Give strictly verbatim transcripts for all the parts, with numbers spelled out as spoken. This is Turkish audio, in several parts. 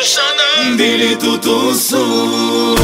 konuşanın dili tutulsun.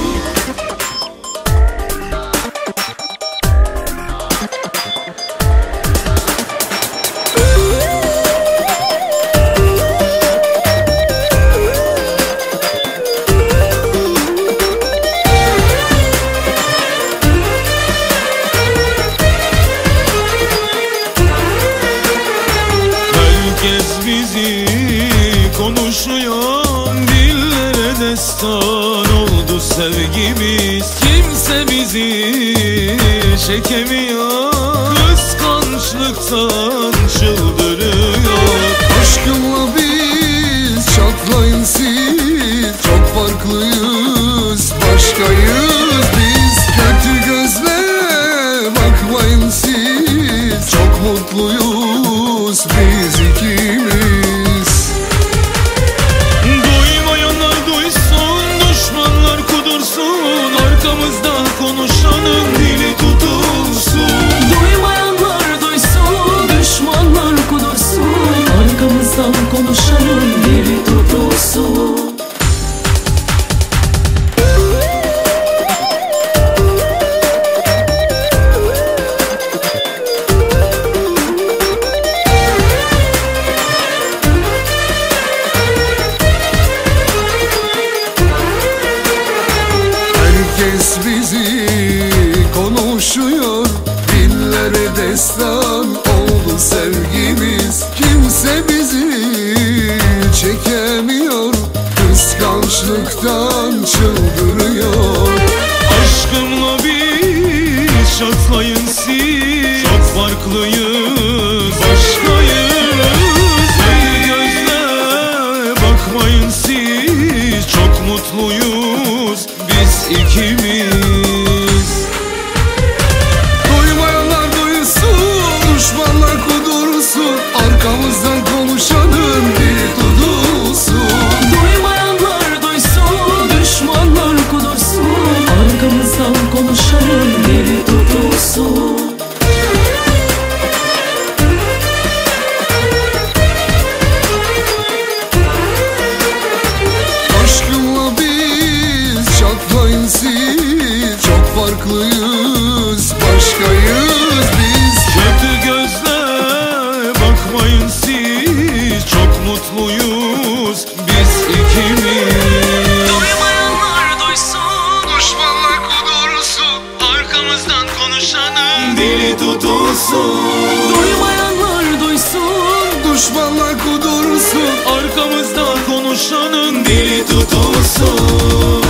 Konuşuyor dillere destan oldu sevgimiz. Kimse bizi çekemiyor, kıskançlıktan çıldırıyor. Aşkınla biz çatlayın siz, çok farklıyız, başkayız biz. Kötü gözle bakmayın siz, çok mutluyuz biz ikimiz. Arkamızdan konuşanın dili tutulsun. Duymayanlar duysun, düşmanlar kudursun. Arkamızdan konuşanın dili tutulsun. Herkes bizi konuşuyor, dillere destan oldu sevgimiz. Kimse bizi çekemiyor, kıskançlıktan çıldırıyor. Aşkımla biz çatlayın siz, çok farklıyız, başkayız. Kötü gözle bakmayın siz, çok mutluyuz biz ikimiz. Duymayanlar duysun, düşmanlar kudursun. Arkamızdan konuşanın dili tutulsun. Duymayanlar duysun, düşmanlar kudursun. Arkamızdan konuşanın dili tutulsun. Aşkınla biz çatlayın siz, çok farklıyız, başkayız biz. Kötü gözle bakmayın siz, çok mutluyuz biz ikimiz. Duymayanlar duysun, Düşmanlar kudursun, Arkamızdan konuşanın dili tutulsun. duymayanlar duysun. düşmanlar kudursun. Arkamızdan konuşanın dili tutulsun.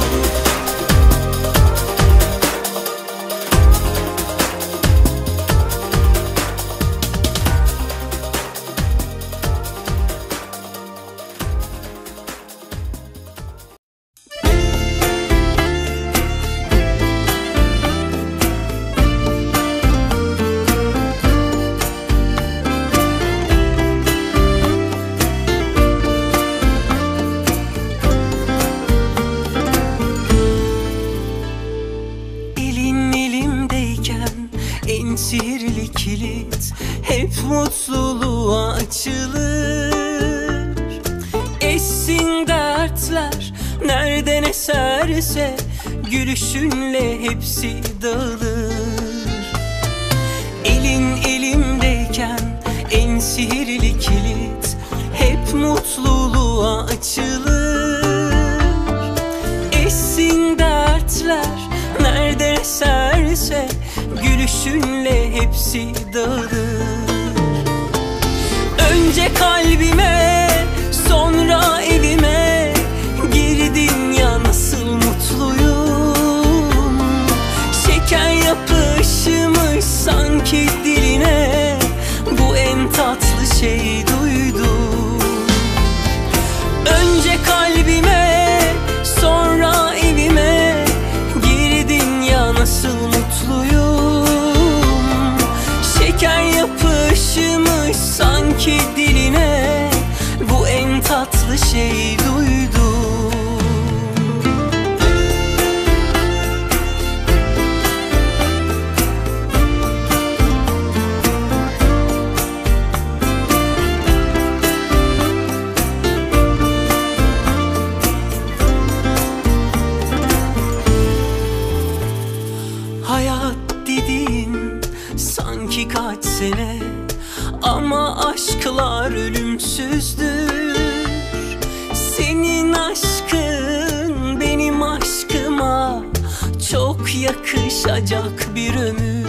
Sihirli kilit hep mutluluğa açılır. Eşsin dertler nereden eserse, gülüşünle hepsi dağılır. Elin elimdeyken en sihirli kilit hep mutluluğa açılır. Eşsin dertler nereden eserse, gülüşünle hepsi dağılır. Önce kalbime, sonra evime girdin ya, nasıl mutluyum. Şeker yapışmış sanki diline, bu en tatlı şey duydum. Önce kalbime, sonra evime girdin ya, nasıl mutluyum. Şeker yapışmış sanki diline, bu en tatlı şey duydum. aşklar ölümsüzdür. Senin aşkın benim aşkıma çok yakışacak bir ömür.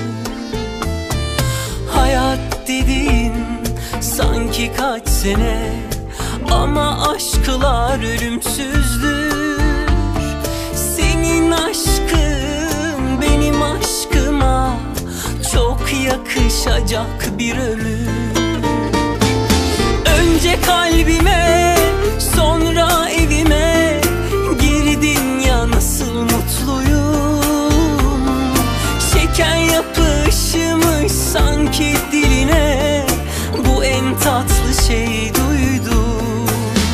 Hayat dediğin sanki kaç sene, ama aşklar ölümsüzdür. Senin aşkın benim aşkıma çok yakışacak bir ömür. Önce kalbime, sonra evime girdin ya, nasıl mutluyum. Şeker yapışmış sanki diline, bu en tatlı şey duydum.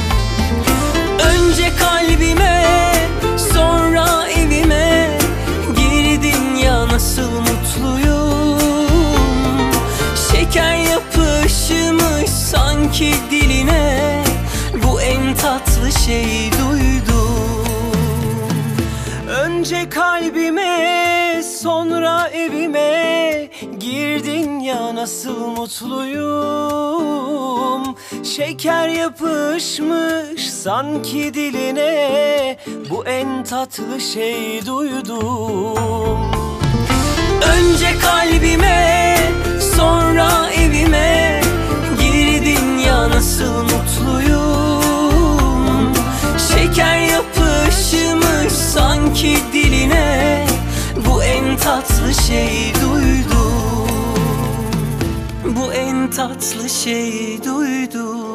Önce kalbime, sonra evime girdin ya, nasıl mutluyum. Şeker yapışmış sanki diline, bu en tatlı şey duydum. Önce kalbime, sonra evime girdin ya, nasıl mutluyum. Şeker yapışmış sanki diline, bu en tatlı şey duydum. Önce kalbime, sonra evime girdin ya, nasıl mutluyum. Şeker yapışmış sanki diline, bu en tatlı şey duydum. Bu en tatlı şey duydum.